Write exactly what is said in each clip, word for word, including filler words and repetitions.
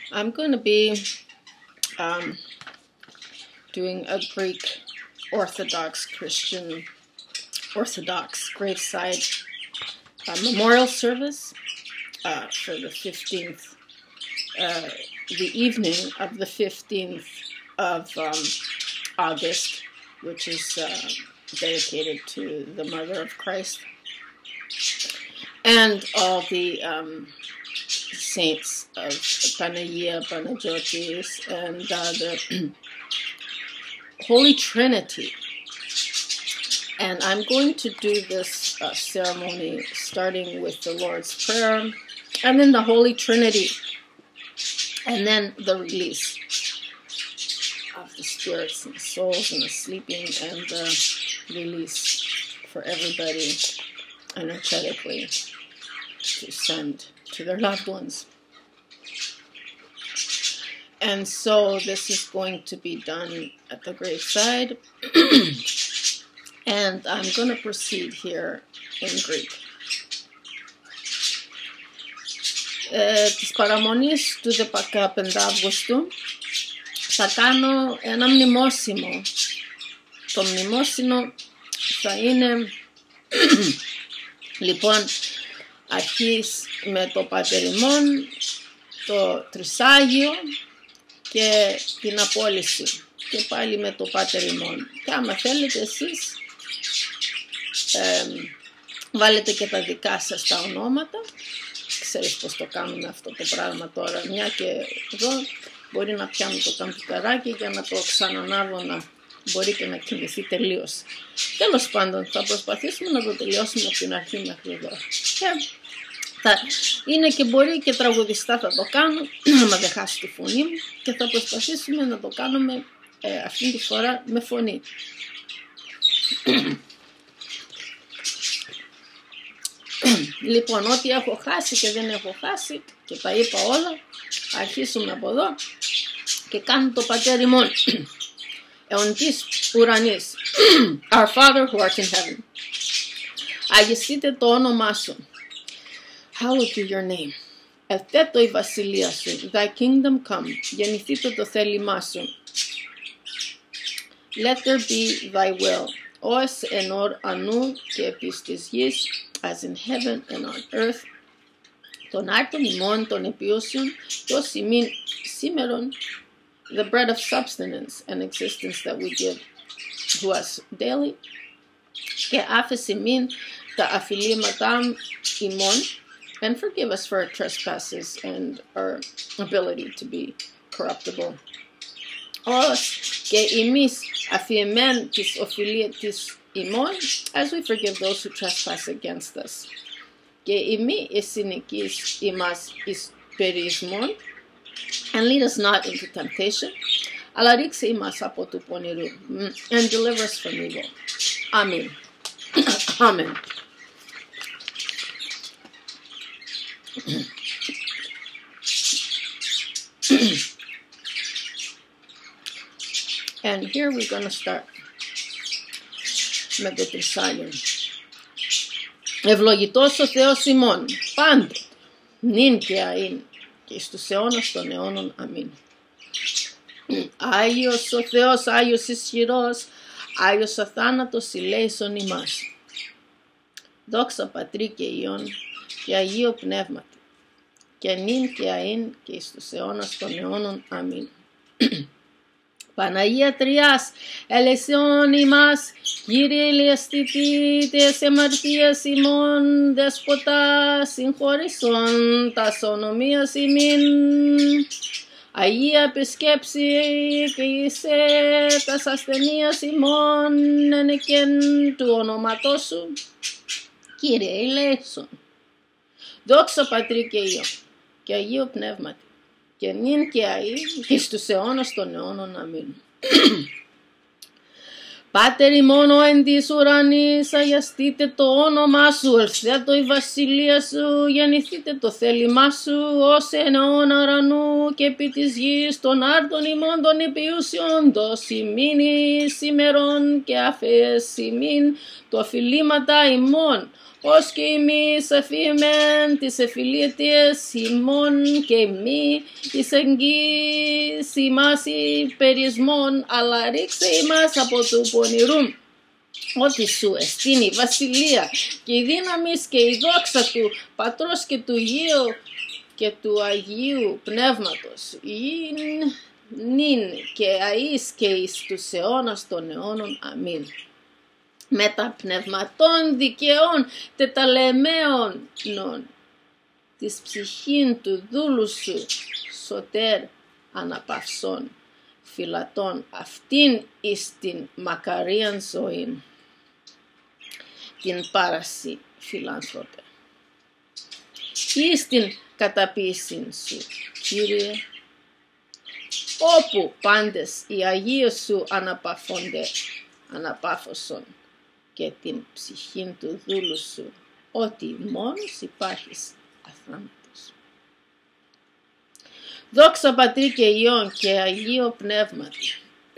I'm going to be um, doing a Greek Orthodox Christian Orthodox graveside uh, memorial service uh, for the fifteenth, uh, the evening of the fifteenth of um, August, which is uh, dedicated to the Mother of Christ, and all the um, saints of Panagia, Panagiotis, and uh, the Holy Trinity. And I'm going to do this uh, ceremony starting with the Lord's Prayer, and then the Holy Trinity, and then the release of the spirits and the souls and the sleeping, and the release for everybody energetically to send to their loved ones. And so this is going to be done at the graveside. And I'm going to proceed here in Greek. Ε, της παραμονής του δεκαπενταυγούστου θα κάνω ένα μνημόσυνο. Το μνημόσυνο θα είναι λοιπόν αρχής με το πατεριμόν, το τρισάγιο και την απόλυση, και πάλι με το πατεριμόν. Και άμα θέλετε εσείς ε, βάλετε και τα δικά σας τα ονόματα. Ξέρεις πως το κάνουμε αυτό το πράγμα τώρα, μια και εδώ μπορεί να πιάνω το καμπιουτεράκι για να το ξανανάβω, να μπορεί και να κινηθεί τελείως. Τέλος πάντων, θα προσπαθήσουμε να το τελειώσουμε από την αρχή μέχρι εδώ. Και θα είναι και μπορεί και τραγουδιστά θα το κάνω, άμα δεν χάσει τη φωνή μου, και θα προσπαθήσουμε να το κάνουμε ε, αυτή τη φορά με φωνή. Λοιπόν, ό,τι έχω χάσει και δεν έχω χάσει και τα είπα όλα, αρχίσουμε από εδώ και κάνω το πατέρ ημών. Εον της ουρανής, our Father who art in heaven, αγιστείτε το όνομά σου. Hallowed be your name. Ελθέτω η βασιλεία σου. Thy kingdom come. Γεννηθείτε το θέλημά σου. Let there be thy will. Ως εν ορ ανού και επί της γης, as in heaven and on earth. Τον άρτον ημών των επιούσιων, ως ημίν σήμερον, the bread of substance and existence that we give to us daily. Και άφεση μην τα αφιλήματα ημών, and forgive us for our trespasses and our ability to be corruptible. Ως και εμείς αφιεμέν τις οφειλίες της ημών, as we forgive those who trespass against us. Και ημί εσυνικής ημάς εις περιισμών, and lead us not into temptation, αλλά ρίξε ημάς από του πονηρού, and deliver us from evil. Amen. Amen. And here we're going to start με το τρισάγιο. Ευλογητός ο Θεός ημών, πάντε, νυν και αΐν, και στους αιώνας των αιώνων. Αμήν. Άγιος ο Θεός, Άγιος ισχυρός, Άγιος αθάνατος ηλέησον ημάς. Δόξα Πατρί και Υιόν και Αγίο Πνεύματι, και νυν και αΐν και στους αιώνας των αιώνων. Αμήν. Παναγία Τριάς, ελεησόν ημάς, Κύριε ηλιαστητή τες αμαρτίας ημών, Δεσποτά συγχωρήσον τας ονομίας ημίν. Αγία επισκέψη και είσαι τας ασθενείας ημών, ενεκέν του ονόματός σου, Κύριε ηλέησον. Δόξα Πατρί και Υιόν και Αγίο Πνεύματι, και νυν και αΐ και στους αιώνας των αιώνων. Αμήν. Πάτερ ημών ο εν της ουρανής, αγιαστείτε το όνομά σου, ελθέτω η βασιλεία σου, γεννηθείτε το θέλημά σου, ως εν αιώνα ουρανού και επί της γης, των άρτων ημών των επιούσιων, δώσ' ημίν εις ημερών και αφές ημίν το αφιλήματα ημών, ως και εμείς εφήμεν τις εφιλίτες ημών και μη εις εγγύς ημάς υπερισμών, αλλά ρίξε ημάς από του πονηρού, ότι σου εστίν η βασιλεία και η δύναμις και η δόξα του Πατρός και του Υιού και του Αγίου Πνεύματος, ειν νυν και αείς και εις τους αιώνας των αιώνων. Αμήν. Με τα πνευματών δικαιών τεταλεμαίων της ψυχήν του δούλου σου σωτέρ αναπαυσών φυλατών αυτήν εις την μακαρίαν ζωήν, την πάραση φιλάνθρωπε, εις την καταποίησιν σου, Κύριε, όπου πάντες οι Αγίοι σου αναπαύονται, αναπάφωσον και την ψυχήν του δούλου σου, ότι μόνος υπάρχεις αθάνατος. Δόξα Πατρί και Υιόν και Αγίο Πνεύματι.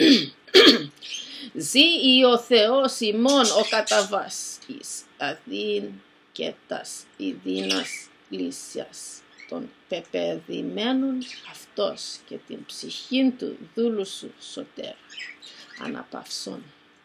Ζή ο Θεός ημών ο καταβάσκης αδύν και τας ιδίνας λύσιας των πεπαιδημένων αυτός και την ψυχήν του δούλου σου σωτέρ αναπαυσών.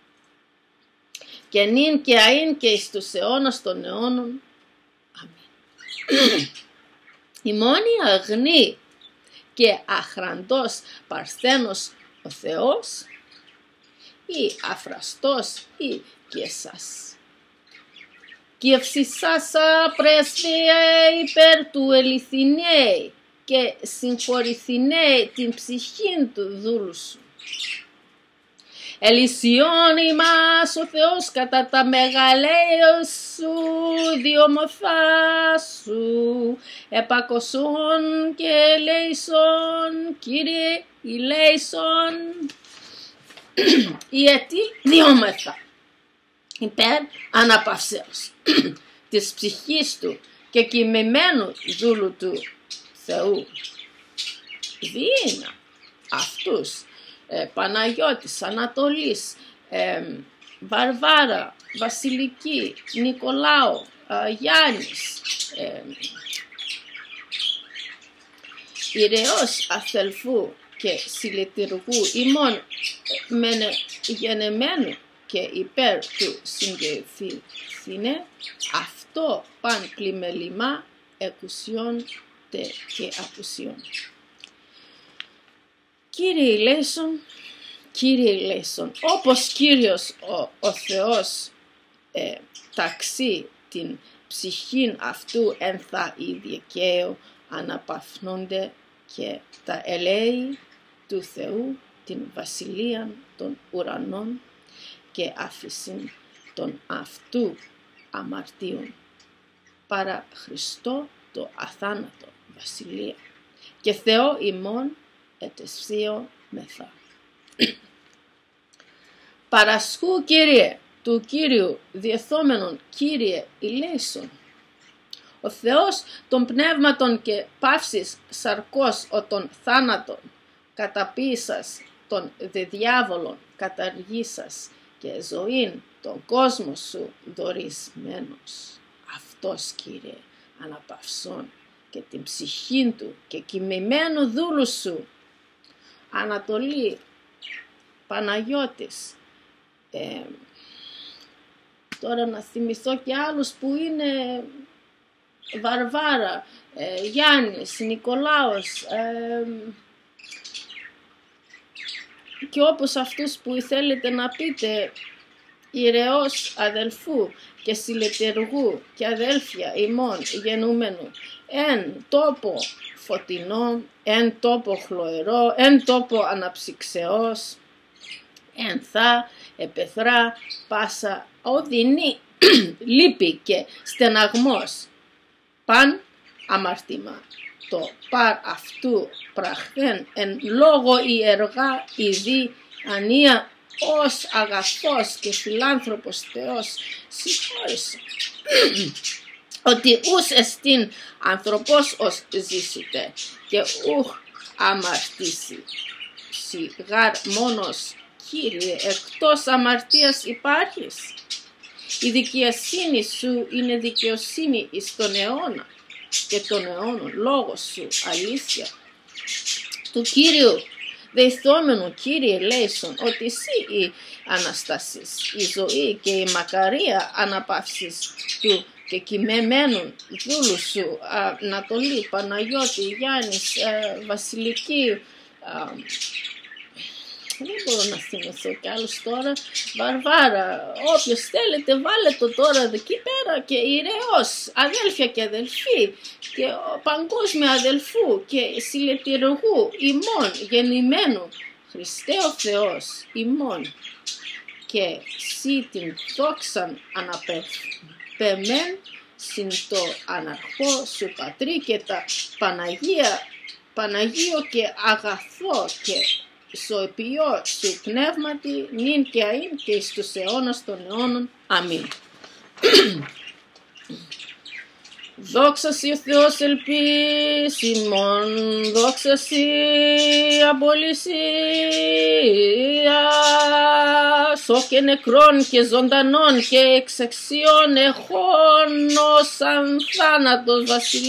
Και νυν και αΐν και εις τους αιώνας των αιώνων. Αμήν. Η μόνη αγνή και αχραντός παρθένος ο Θεός, ή αφραστός ή και σας. Και ευσυσάσα πρέσβειε υπέρ του ελιθινέη και συγχωρηθινέη την ψυχήν του δούλου σου. Ελυσιών ημάς ο Θεός κατά τα μεγαλέως σου διομορφά σου, επακοσών και ελέησον, Κύριε, ηλέησον, η αιτή διόμεθα, υπέρ αναπαυσέως της ψυχής του και κοιμημένου δούλου του Θεού. Δίνα αυτούς, ε, Παναγιώτης, Ανατολής, ε, Βαρβάρα, Βασιλική, Νικολάου, ε, Γιάννης, ε, Ηρεός Αθελφού και Συλλητηργού ημών μενε γενεμένου και υπέρ του συγκεκριθήνε, αυτό παν πλημελημά εκουσιών τε και απουσιών. Κύριε ηλέησον, Κύριε ηλέησον, όπως Κύριος ο, ο Θεός ε, ταξί την ψυχήν αυτού εν θα η δικαίου αναπαυθνούνται και τα ελέη του Θεού την βασιλείαν των ουρανών και άφησιν των αυτού αμαρτίων παρά Χριστό το αθάνατο βασιλεία και Θεό ημών ετεσφύο μεθά. Παρασχού Κύριε του Κύριου διεθόμενον Κύριε ηλέησον. Ο Θεός των πνεύματων και παύσης σαρκός ο των θάνατων καταποίησας των δε διάβολων καταργήσας και ζωήν τον κόσμο σου δορισμένος. Αυτός Κύριε αναπαυσών και την ψυχήν του και κοιμημένου δούλου σου. Ανατολή, Παναγιώτης, ε, τώρα να θυμηθώ και άλλους που είναι Βαρβάρα, ε, Γιάννης, Νικολάος ε, και όπως αυτούς που θέλετε να πείτε Ηρεός αδελφού και συλλητεργού και αδέλφια ημών γενούμενου εν τόπο φωτεινό, εν τόπο χλωερό, εν τόπο αναψυξεώς, εν θα επεθρά πάσα οδυνή λύπη και στεναγμός, παν αμαρτήμα. Το παρ αυτού πραχθέν εν λόγω η εργά ειδή ανία ως αγαθός και φιλάνθρωπος Θεός συγχώρησε ότι ους εστίν ανθρωπός ως ζήσετε και ούχ αμαρτήσει. Σιγάρ μόνος Κύριε εκτός αμαρτίας υπάρχεις. Η δικαιοσύνη σου είναι δικαιοσύνη εις τον αιώνα και των αιώνων. Λόγος σου αλήθεια του Κύριου. Δεηθόμενο Κύριε λέησον ότι εσύ η Αναστασής, η ζωή και η μακαρία αναπαύσεις του και κειμεμένων δούλου σου, Ανατολή, Παναγιώτη, Γιάννης, α, Βασιλική, α, δεν μπορώ να θυμηθώ κι άλλους τώρα, Βαρβάρα, όποιος θέλετε βάλε το τώρα εκεί πέρα και ηρεός, αδέλφια και αδελφοί και παγκόσμια αδελφού και συλλετηργού ημών γεννημένου, Χριστέ ο Θεός ημών και σύ την δόξαν αναπεμέν συν το αναρχό σου πατρί και τα Παναγία, Παναγίο και αγαθό και ισοεπιό σου πνεύματι νυν και αΐν και εις τους αιώνας των αιώνων. Αμήν. Δόξα σοι ο Θεός ελπίσιμον, δόξα σοι απολυσία, σω και νεκρών και ζωντανών και εξ αξιών εχών ως αν θάνατος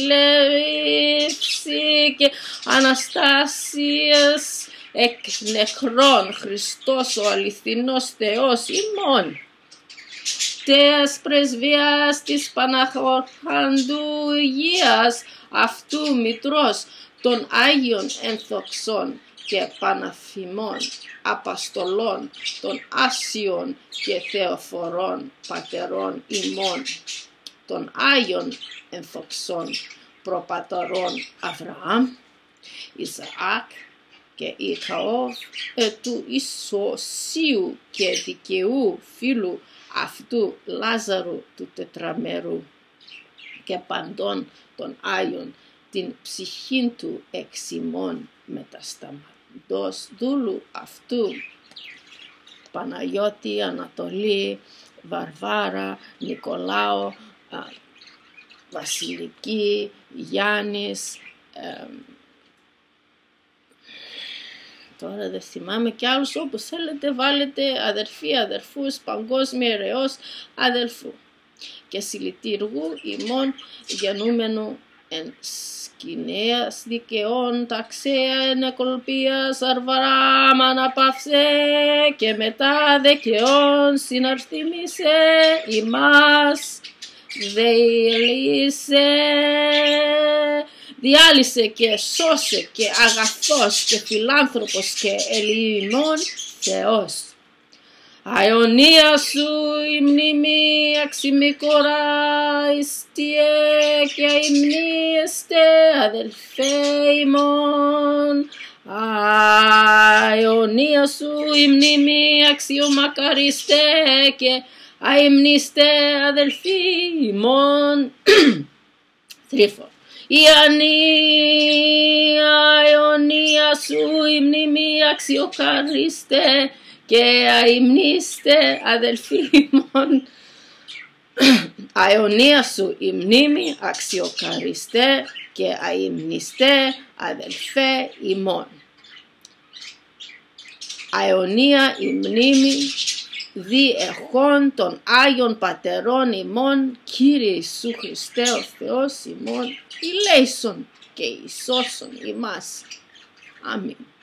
βασιλεύσει και Αναστάσιας εκ νεκρών, Χριστός ο αληθινός Θεός ημών. Τέας πρεσβείας της Παναχωρχαντού Υγείας αυτού μητρός των Άγιων ενθοξών και Παναφημών Απαστολών των Άσιων και Θεοφορών πατερών ημών, των Άγιων ενθοξών προπατορών Αβραάμ, Ισαάκ και Ικαώβ, ε, του ισοσίου και δικαιού φίλου αυτού Λάζαρου του τετραμέρου και παντών των Άγιων την ψυχήν του εξ ημών μετασταματός δούλου αυτού Παναγιώτη, Ανατολή, Βαρβάρα, Νικολάο, α, Βασιλική, Γιάννης, ε, τώρα δεν θυμάμαι κι άλλους, όπως θέλετε βάλετε αδερφοί, αδερφούς, παγκόσμια ιερεός αδελφού και συλλητήργου ημών γεννούμενου εν σκηνέας δικαιών ταξέα εν εκολπίας αρβαράμ αναπαύσε και μετά δικαιών συναρθίμησε ημάς δεηλίσε, διάλυσε και σώσε και αγαθός και φιλάνθρωπος και ελεημών Θεός. Αιωνία σου η μνήμη αξιμικορά ιστιε και αημνίεστε αδελφέ ημών. Αιωνία σου η μνήμη αξιομακαρίστε και αημνίστε αδελφοί ημών. Τρίφο. Η αιωνία σου η μνήμη αξιοκαρίστε και αημνίστε αδελφοί ημών. Αιωνία σου η μνήμη αξιοκαρίστε και αημνίστε αδελφέ ημών. Αιωνία η μνήμη δι εχών των Άγιων Πατερών ημών, Κύριε Ιησού Χριστέ ο Θεός ημών, ηλέησον και εισώσον ημάς. Αμήν.